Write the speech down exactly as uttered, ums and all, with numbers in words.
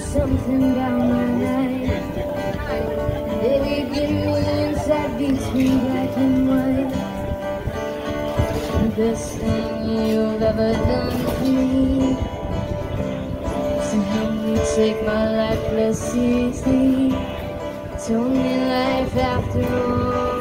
something down my night. Baby, give me inside between black and white. The best thing you've ever done for me is to help me take my life less seriously. Told me life after all